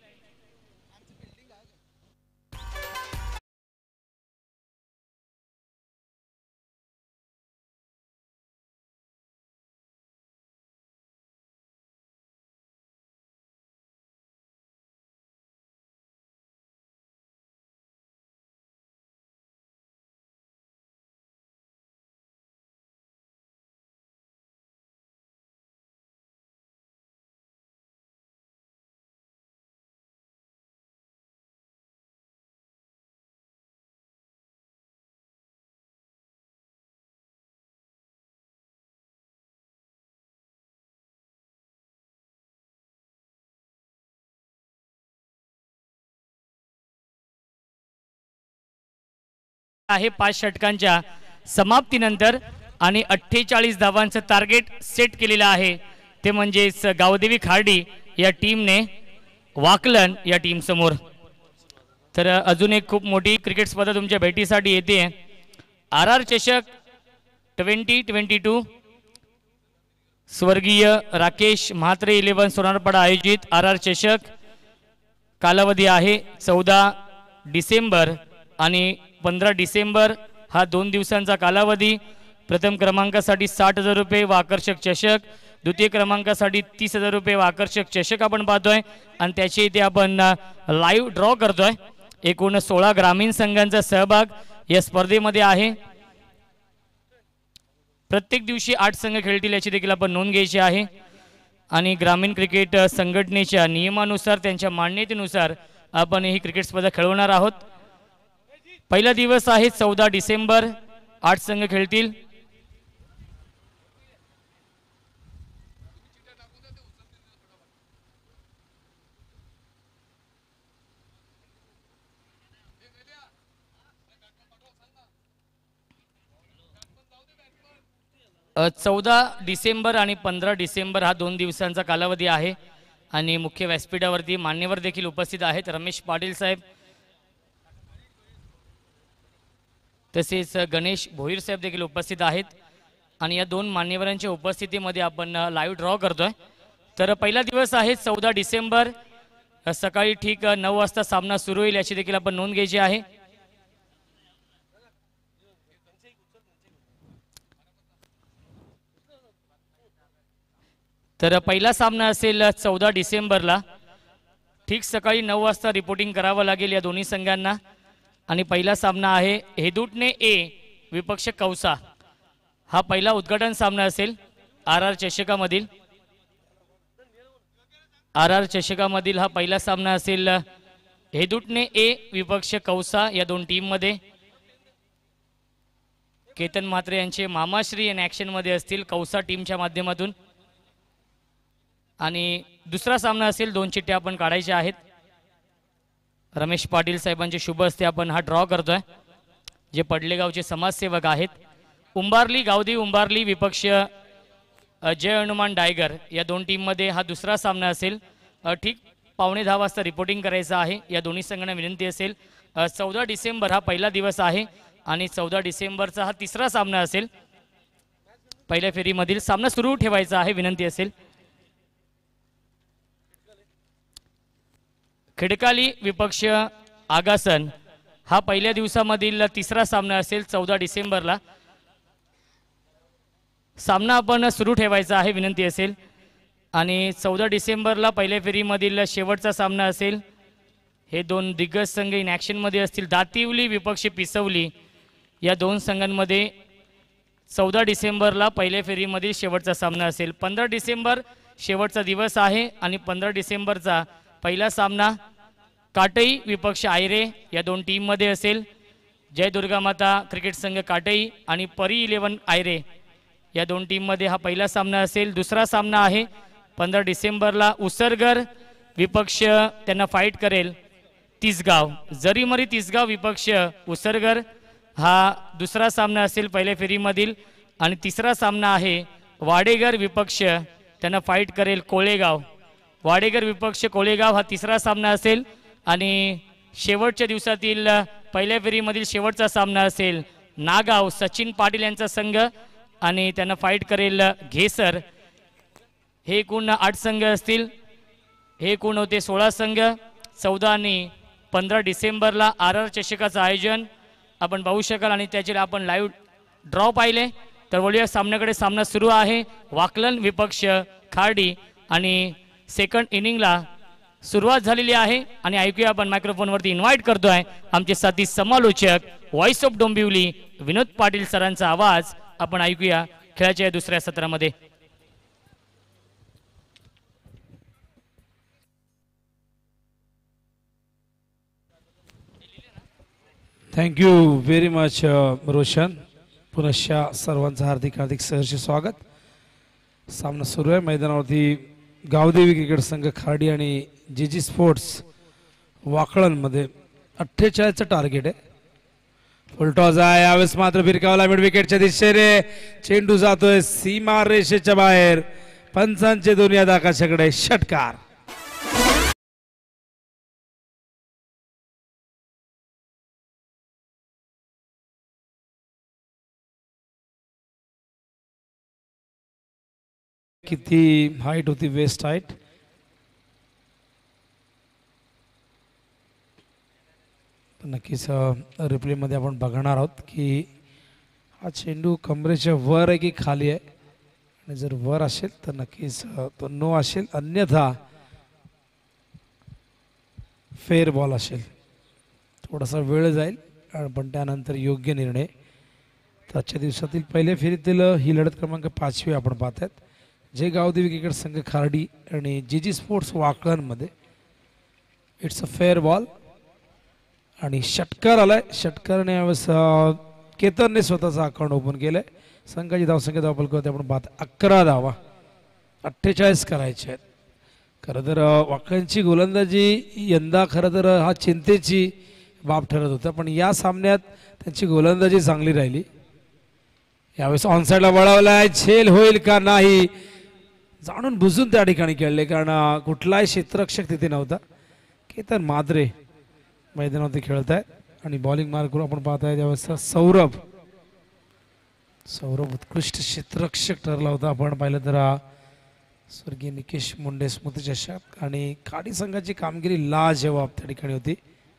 आहे पाच षटकांच्या समाप्तीनंतर आणि अठ्ठेचाळीस धावांचं टार्गेट सेट केलेलं आहे. ते म्हणजेच गावदेवी खार्डी या टीमने वाकलन या टीम समोर. तर अजून एक खूप मोठी क्रिकेट स्पर्धा तुमच्या भेटीसाठी येते. आर आर चषक ट्वेंटी ट्वेंटी टू स्वर्गीय राकेश म्हात्रे इलेव्हन सोनारपाडा आयोजित आर आर चषक. कालावधी आहे चौदा डिसेंबर आणि पंधरा डिसेंबर हा दोन दिवसांचा कालावधी. प्रथम क्रमांकासाठी साठ हजार रुपये व आकर्षक चषक, द्वितीय क्रमांकासाठी तीस हजार रुपये व आकर्षक चषक आपण पाहतोय आणि त्याची इथे आपण लाईव्ह ड्रॉ करतोय. एकूण सोळा ग्रामीण संघांचा सहभाग या स्पर्धेमध्ये आहे. प्रत्येक दिवशी आठ संघ खेळतील याची देखील आपण नोंद घ्यायची आहे आणि ग्रामीण क्रिकेट संघटनेच्या नियमानुसार त्यांच्या मान्यतेनुसार आपण ही क्रिकेट स्पर्धा खेळवणार आहोत. पहिला दिवस आहे चौदा डिसेंबर. आठ संघ खेळतील. चौदा डिसेंबर आणि पंधरा डिसेंबर हा दोन दिवसांचा कालावधी आहे आणि मुख्य व्यासपीठावरती मान्यवर देखील उपस्थित आहेत. रमेश पाटील साहेब तसेच गणेश भोईर साहेब देखील उपस्थित आहेत आणि या दोन मान्यवरांच्या उपस्थितीमध्ये आपण लाईव्ह ड्रॉ करतोय. तर पहिला दिवस आहे चौदा डिसेंबर. सकाळी ठीक नऊ वाजता सामना सुरू होईल याची देखील आपण नोंद घ्यायची आहे. तर पहिला सामना असेल चौदा डिसेंबरला. ठीक सकाळी नऊ वाजता रिपोर्टिंग करावं लागेल या दोन्ही संघांना आणि पहिला सामना आहे हेदुटणे ए विपक्ष कौसा. हा पहिला उद्घाटन सामना असेल आर आर चषकामधील. आर आर चषकामधील हा पहिला सामना असेल हेदुटणे ए विपक्ष कौसा या दोन टीम मध्ये. केतन म्हात्रे यांचे मामाश्री इन ऍक्शन मध्ये असतील कौसा टीमच्या माध्यमातून. आणि दुसरा सामना असेल दोन चिठ्ठ्या आपण काढायच्या आहेत. रमेश पाटील साहेबांचे शुभ हस्ते आपण हा ड्रॉ करतोय. जे पडलेगावचे समाजसेवक आहेत. उंबारली गावदेवी उंबारली विपक्ष जय हनुमान डायगर या दोन टीम मध्ये हा दुसरा सामना असेल. ठीक पावणे दहा वाजता रिपोर्टिंग करायचं आहे. या दोन्ही संघांना विनंती असेल. चौदा डिसेंबर हा पहिला दिवस आहे आणि चौदा डिसेंबरचा हा तिसरा सामना असेल. पहिल्या फेरीमधील सामना सुरू ठेवायचा आहे विनंती असेल. खिडकाली विपक्ष आगासन हा पहिल्या दिवसामधील तिसरा सामना असेल चौदा डिसेंबरला. सामना आपण सुरू ठेवायचा आहे विनंती असेल. आणि चौदा डिसेंबरला पहिल्या फेरीमधील शेवटचा सामना असेल. हे दोन दिग्गज संघ इन ॲक्शनमध्ये असतील. दातिवली विपक्ष पिसवली या दोन संघांमध्ये चौदा डिसेंबरला पहिल्या फेरीमधील शेवटचा सामना असेल. पंधरा डिसेंबर शेवटचा दिवस आहे आणि पंधरा डिसेंबरचा पहिला सामना काटई विपक्ष आयरे या दोन टीम मध्ये असेल. जय दुर्गा माता क्रिकेट संघ काटई आणि परी इलेव्हन आयरे या दोन टीम मध्ये हा पहिला सामना असेल. दुसरा सामना आहे पंधरा डिसेंबरला उसरगर विपक्ष त्यांना फाईट करेल तिसगाव. जरीमरी तिसगाव विपक्ष उसरगर हा दुसरा सामना असेल पहिल्या फेरीमधील. आणि तिसरा सामना आहे वाडेगर विपक्ष त्यांना फाईट करेल कोळेगाव. वाडेकर विपक्ष कोळेगाव हा तिसरा सामना असेल आणि शेवटच्या दिवसातील पहिल्या फेरीमधील शेवटचा सामना असेल नागाव सचिन पाटील यांचा संघ आणि त्यांना फाईट करेल घेसर। हे एकूण आठ संघ असतील। हे एकूण होते सोळा संघ। चौदा आणि पंधरा डिसेंबरला आर आर चषकाचं आयोजन आपण पाहू शकाल आणि त्याचे आपण लाईव्ह ड्रॉ पाहिले। तर वळूया सामन्याकडे। सामना सुरू आहे वाकलन विपक्ष खार्डी आणि सेकंड इनिंगला सुरुवात झालेली आहे आणि ऐकूया आपण मायक्रोफोनवरती इन्व्हाइट करतोय आमचे साथी समालोचक व्हॉइस ऑफ डोंबिवली विनोद पाटील सरांचा आवाज आपण ऐकूया खेळाच्या दुसऱ्या सत्रामध्ये। Thank you very much Roshan. पुनश्च सर्वांचं हार्दिक हार्दिक सहर्ष स्वागत। सामना सुरू आहे मैदानावरती गावदेवी क्रिकेट संघ खार्डी आणि जी जी स्पोर्ट्स वाकळणमध्ये अठ्ठेचाळीसचं टार्गेट आहे। फुलटॉस आहे यावेळेस मात्र फिरकावला मिड विकेटच्या दिशेने चेंडू जातोय सीमा रेषेच्या बाहेर। पंचांचे दोन्ही आकाशाकडे षटकार। किती हाईट होती वेस्ट हाईट नक्कीच रिप्ले मध्ये आपण बघणार आहोत की हा चेंडू कमरेच्या वर आहे की खाली आहे आणि जर वर असेल तर नक्कीच तो नो असेल अन्यथा फेअर बॉल असेल। थोडासा वेळ जाईल पण त्यानंतर योग्य निर्णय। तर आजच्या दिवसातील पहिल्या फेरीतील ही लढत क्रमांक पाचवी आपण पाहत आहेत जे गावदेवी क्रिकेट संघ खार्डी आणि जी जी स्पोर्ट्स वाकळणमध्ये। इट्स अ फेअर बॉल आणि षटकार आलाय। षटकारने यावेळेस केतनने स्वतःचा अकाउंट ओपन केलंय। संघाची धावसंख्या धावपल करते आपण पाहत अकरा धावा अठ्ठेचाळीस करायचे आहेत। खरं तर वाकळणची गोलंदाजी यंदा खरं तर हा चिंतेची बाब ठरत होता पण या सामन्यात त्यांची गोलंदाजी चांगली राहिली। यावेळेस ऑनसाइडला वळवलाय झेल होईल का नाही जाणून बुजून त्या ठिकाणी खेळले कारण कुठलाही क्षेत्ररक्षक तिथे नव्हता। केतन माद्रे मैदानावरती खेळत आहेत आणि बॉलिंग मार्क करून आपण पाहताय त्यावेळेस सौरभ सौरभ उत्कृष्ट क्षेत्ररक्षक ठरला होता। आपण पाहिलं तर स्वर्गीय निकेश मुंडे स्मृती चषक आणि खाडी संघाची कामगिरी लाजवाब त्या ठिकाणी होती।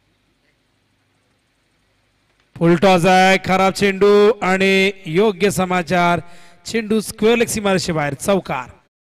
फुलटॉस आहे खराब चेंडू आणि योग्य समाचार चेंडू स्क्वेअर लेग सीमारेषे बाहेर चौकार।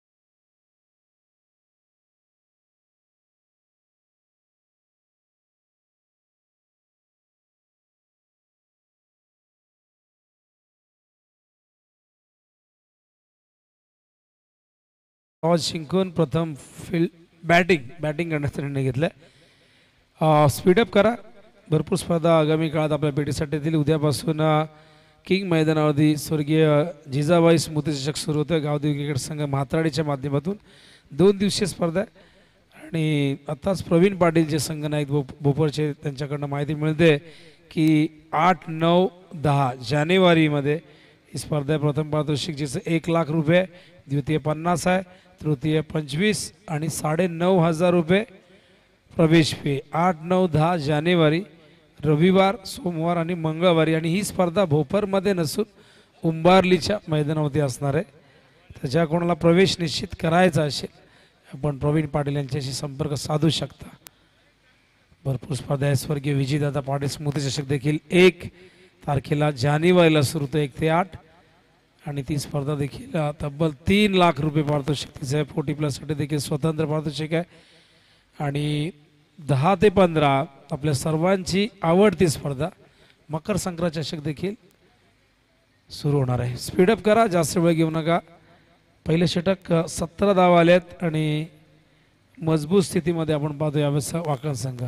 टॉस जिंकून प्रथम फील्ड बॅटिंग बॅटिंग करण्याचा निर्णय घेतलाय। स्पीडअप करा। भरपूर स्पर्धा आगामी काळात आपल्या भेटीसाठी येतील। उद्यापासून किंग मैदानावरती स्वर्गीय जिजाबाई स्मृती चषक सुरू होतं। गावदेवी क्रिकेट संघ म्हाताडीच्या माध्यमातून दोन दिवसीय स्पर्धा आहे आणि आताच प्रवीण पाटील जे संघनायक भोपरचे त्यांच्याकडनं माहिती मिळते की आठ नऊ दहा जानेवारीमध्ये ही स्पर्धा आहे। प्रथम पारितोषिक जिचं एक लाख रुपये, द्वितीय पन्नास आहे, तृतीय पंचवीस आणि साडे नऊ हजार रुपये प्रवेश फी। आठ नऊ दहा जानेवारी रविवार सोमवार आणि मंगळवारी आणि ही स्पर्धा भोपरमध्ये नसून उंबारलीच्या मैदानावरती असणार आहे। तर ज्या कोणाला प्रवेश निश्चित करायचा असेल आपण प्रवीण पाटील यांच्याशी संपर्क साधू शकता। भरपूर स्पर्धा आहे। स्वर्गीय विजयदादा पाटील स्मृती चषक देखील एक तारखेला जानेवारीला सुरू होतं एक ते आठ आणि ती स्पर्धा देखील तब्बल तीन लाख रुपये पारितोषिक तिचं आहे। फोर्टी प्लससाठी देखील स्वतंत्र पारितोषिक आहे आणि दहा ते पंधरा आपल्या सर्वांची आवडती स्पर्धा मकर संक्रांत चषक देखील सुरू होणार आहे। स्पीडअप करा जास्त वेळ घेऊ नका। पहिले षटक सतरा धावा आल्यात आणि मजबूत स्थितीमध्ये आपण पाहतो यावेळेस वाकण संघ।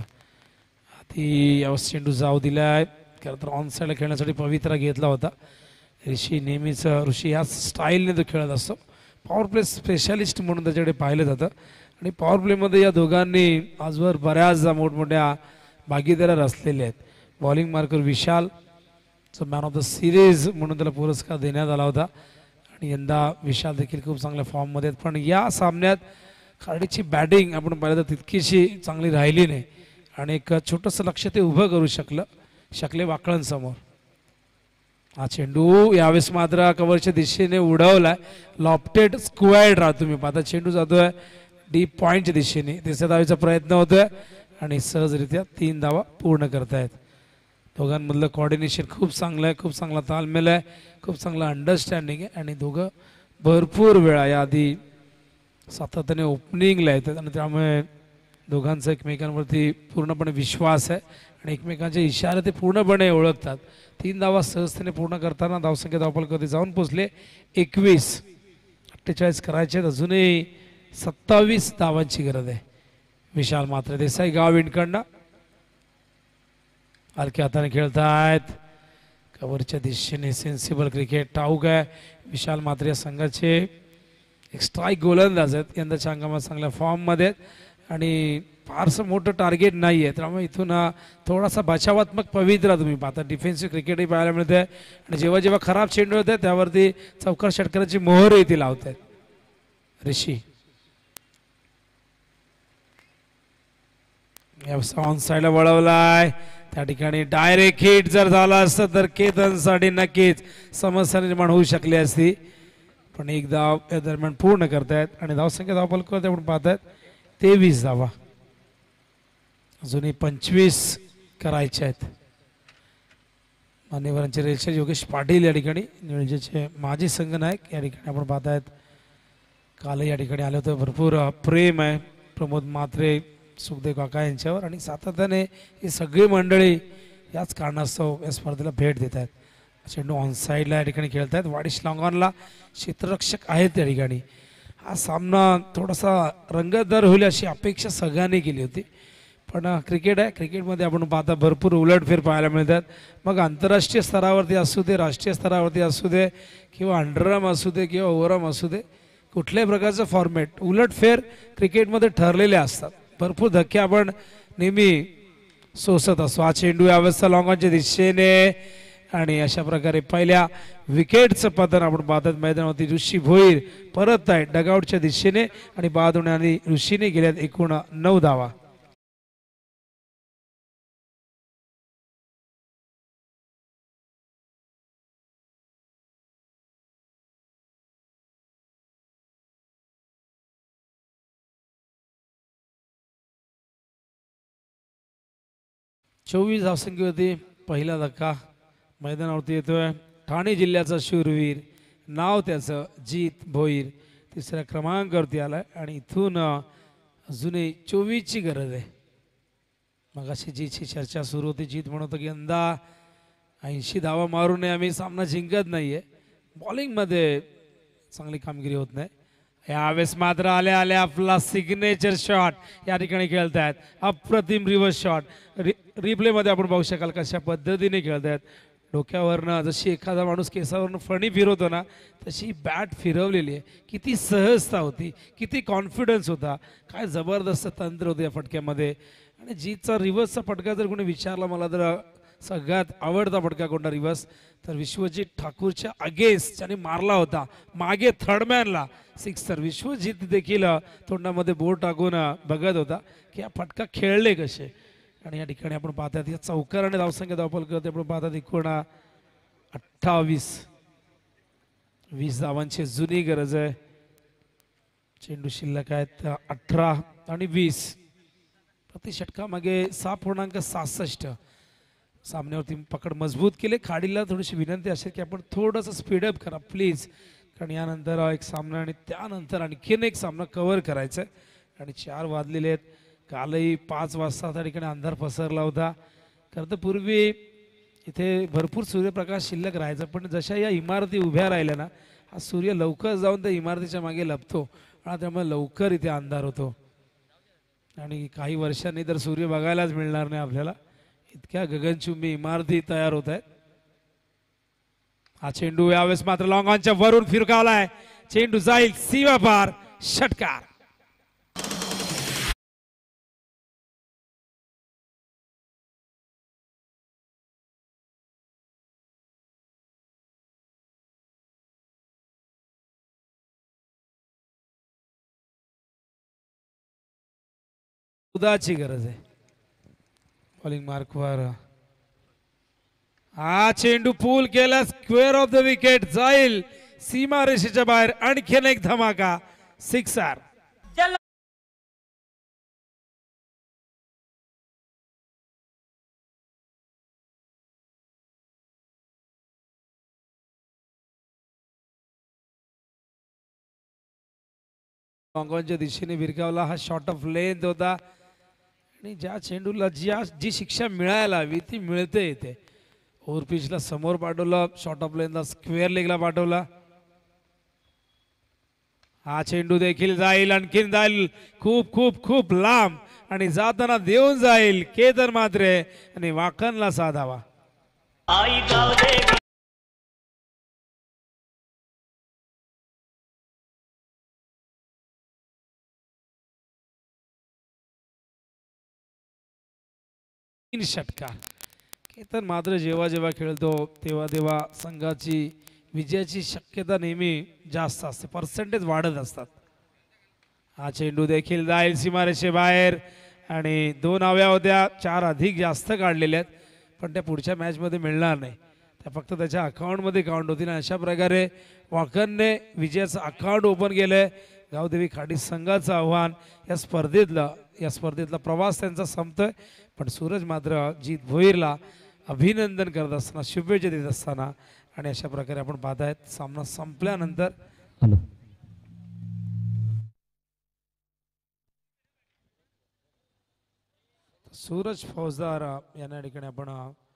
ती यावेळेस चेंडू जाऊ दिला आहे। खरं तर ऑन साईडला खेळण्यासाठी पवित्रा घेतला होता। ऋषी नेहमीच ऋषी या स्टाईलने तो खेळत असतो। पॉवर प्ले स्पेशालिस्ट म्हणून त्याच्याकडे पाहिलं जातं आणि पॉवर प्लेमध्ये या दोघांनी आजवर बऱ्याचदा मोठमोठ्या भागीदार असलेले आहेत। बॉलिंग मार्कर विशाल जो मॅन ऑफ द सिरीज म्हणून त्याला पुरस्कार देण्यात आला होता आणि यंदा विशाल देखील खूप चांगल्या फॉर्ममध्ये आहेत। पण या सामन्यात खार्डीची बॅटिंग आपण पाहिलं तर तितकीशी चांगली राहिली नाही आणि एक छोटंसं लक्ष ते उभं करू शकलं शकले वाकळांसमोर. हा चेंडू यावेळेस मात्र कव्हरच्या दिशेने उडवलाय, लॉफ्टेड स्क्वायर्ड राहतो. तुम्ही पाहता चेंडू जातोय डीप पॉईंटच्या दिशेने. तिसऱ्या धावेचा प्रयत्न होतोय आणि सहजरित्या तीन धावा पूर्ण करतायत. दोघांमधलं कॉर्डिनेशन खूप चांगलं आहे, खूप चांगला ताळमेळ आहे, खूप चांगला अंडरस्टँडिंग आहे आणि दोघं भरपूर वेळा याआधी सातत्याने ओपनिंगला येतात आणि त्यामुळे दोघांचा एकमेकांवरती पूर्णपणे विश्वास आहे आणि एकमेकांचे इशारे ते पूर्णपणे ओळखतात. तीन धावा सहजतेने पूर्ण करताना धावसंख्या धावफलकावरती जाऊन पोचले एकवीस. अठ्ठेचाळीस करायचे आहेत, अजूनही सत्तावीस धावांची गरज आहे. विशाल मात्रे देसाई गाव विंडकडनं हलक्या हाताने खेळतायत. कव्हरच्या दिशेने सेन्सिबल क्रिकेट ठाऊक आहे. विशाल मात्रे या संघाचे एक स्ट्राईक गोलंदाज आहेत, यंदाच्या हंगामात चांगल्या फॉर्ममध्ये आहेत आणि फारसं मोठं टार्गेट नाही आहे. त्यामुळे इथून थोडासा बचावात्मक पवित्रा तुम्ही पाहता. डिफेन्सिव्ह क्रिकेटही पाहायला मिळते आणि जेव्हा जेव्हा खराब चेंडू होते त्यावरती चौकार षटकाराची मोहरही ती लावत आहेत. ऋषी ऑन साईडला वळवलाय, त्या ठिकाणी डायरेक्ट हिट जर झाला असतं तर केतनसाठी नक्कीच समस्या निर्माण होऊ शकली असती, पण एक धाव या दरम्यान पूर्ण करतायत आणि धावसंख्या धावफलकावरती आपण पाहतायत तेवीस धावा. अजूनही पंचवीस करायचे आहेत. मान्यवरांचे रेल्वे योगेश पाटील या ठिकाणी निळजेचे माजी संघनायक या ठिकाणी आपण पाहतायत. कालही या ठिकाणी आले होते. भरपूर प्रेम आहे प्रमोद म्हात्रे सुखदेव काका यांच्यावर आणि सातत्याने ही सगळी मंडळी याच कारणास्तव या स्पर्धेला भेट देत आहेत. चेंडू ऑन साईडला या ठिकाणी खेळत आहेत. वाडिश लॉंगॉनला क्षेत्ररक्षक आहेत त्या ठिकाणी. हा सामना थोडासा रंगतदार होईल अशी अपेक्षा सगळ्यांनी केली होती, पण क्रिकेट आहे. क्रिकेटमध्ये आपण पाहता भरपूर उलटफेर पाहायला मिळतात. मग आंतरराष्ट्रीय स्तरावरती असू दे, राष्ट्रीय स्तरावरती असू दे किंवा अंडरआर्म असू दे किंवा ओव्हरआर्म असू दे, कुठल्याही प्रकारचं फॉर्मॅट उलटफेर क्रिकेटमध्ये ठरलेले असतात. भरपूर धक्के आपण नेहमी सोसत असतो. हा चेंडू यावेळेस लॉंगॉनच्या दिशेने आणि अशा प्रकारे पहिल्या विकेटचं पतन आपण पाहतात. मैदानावरती ऋषी भोईर परत आहे डगआउटच्या दिशेने आणि बाद होण्याआधी ऋषीने गेल्यात एकूण नऊ धावा. चोवीस धावसंख्येवरती पहिला धक्का मैदानावरती येतोय. ठाणे जिल्ह्याचा शूरवीर, नाव त्याचं जीत भोईर, तिसऱ्या क्रमांकावरती आलाय आणि इथून अजूनही चोवीसची गरज आहे. मग अशी जीतची चर्चा सुरू होती. जीत म्हणतो की यंदा ऐंशी धावा मारू नये, आम्ही सामना जिंकत नाहीये, बॉलिंगमध्ये चांगली कामगिरी होत नाही. यावेळेस मात्र आल्या आल्या आपला सिग्नेचर शॉट या ठिकाणी खेळतायत. अप्रतिम रिव्हर्स शॉट. रि रिप्लेमध्ये आपण पाहू शकाल कशा पद्धतीने खेळतायत. डोक्यावरनं जशी एखादा माणूस केसावरनं फणी फिरवतो ना तशी बॅट फिरवलेली आहे. किती सहजता होती, किती कॉन्फिडन्स होता, काय जबरदस्त तंत्र होतं या फटक्यामध्ये. आणि जीतचा रिव्हर्सचा फटका जर कोणी विचारला मला तर सगळ्यात आवडता फटका कोणता रिव्हर्स तर विश्वजित ठाकूरच्या अगेन्स्ट ज्याने मारला होता मागे थर्डमॅनला सिक्स. तर विश्वजित देखील तोंडामध्ये बोट टाकून बघत होता की हा फटका खेळले कसे. आणि या ठिकाणी आपण पाहतात या चौकार आणि धावसंख्या धावफलकावरती आपण पाहतात एकूण अठ्ठावीस. वीस धावांची जुनी गरज आहे. चेंडू शिल्लक आहेत अठरा आणि वीस. प्रति षटकामागे सहा पूर्णांक सहासष्ट. सामन्यावरती पकड मजबूत केले. खाडीला थोडीशी विनंती असेल की आपण थोडंसं स्पीडअप करा प्लीज, कारण यानंतर एक सामना आणि त्यानंतर आणखीन एक सामना कव्हर करायचा आहे आणि चार वाजलेले आहेत. कालही पाच वाजता त्या ठिकाणी अंधार पसरला होता. खरं तर पूर्वी इथे भरपूर सूर्यप्रकाश शिल्लक राहायचा, पण जशा या इमारती उभ्या राहिल्या ना हा सूर्य लवकर जाऊन त्या इमारतीच्या मागे लपतो आणि त्यामुळे लवकर इथे अंधार होतो आणि काही वर्षांनी तर सूर्य बघायलाच मिळणार नाही आपल्याला. इतक्या गगनचुंबी इमारती तयार होत आहेत. हा चेंडू यावेळेस मात्र लॉंग ऑनच्या वरून फिरकावलाय. चेंडू जाईल सीमा पार, षटकार. उदाची गरज आहे. बॉलिंग मार्कवर हा चेंडू पूल केला, स्क्वेअर ऑफ द विकेट जाईल सीमा रेषेच्या बाहेर. आणखीन एक धमाका, सिक्सर. काँगोच्या दिशेने भिरकावला. हा शॉर्ट ऑफ लेंथ होता आणि ज्या चेंडूला ज्या जी शिक्षा मिळायला हवी ती मिळते इथे. ओव्हर पिचला समोर पाठवलं, शॉर्ट ऑफ लेंथला स्क्वेअर लेगला पाठवला. हा चेंडू देखील जाईल, आणखीन जाईल खूप खूप खूप लांब आणि जाताना देऊन जाईल केतन मात्रे आणि वाकणला साधावा. तीन षटकार. केतन मात्र जेव्हा जेव्हा खेळतो तेव्हा तेव्हा संघाची विजयाची शक्यता नेहमी जास्त असते, पर्सेंटेज वाढत असतात. हा चेंडू देखील जाईल सीमारेषे बाहेर आणि दोन हव्या होत्या, चार अधिक जास्त काढलेल्या आहेत पण त्या पुढच्या मॅचमध्ये मिळणार नाही, त्या फक्त त्याच्या अकाउंटमध्ये काउंट होतील. अशा प्रकारे वाकणने विजयाचं अकाउंट ओपन केलंय. गावदेवी खाडी संघाचं आव्हान या स्पर्धेतलं या स्पर्धेतला प्रवास त्यांचा संपतोय, पण सूरज मात्र जीत भोईरला अभिनंदन करत असताना, शुभेच्छा देत असताना आणि अशा प्रकारे आपण पाहतायत सामना संपल्यानंतर सूरज फौजदार यांना ठिकाणी आपण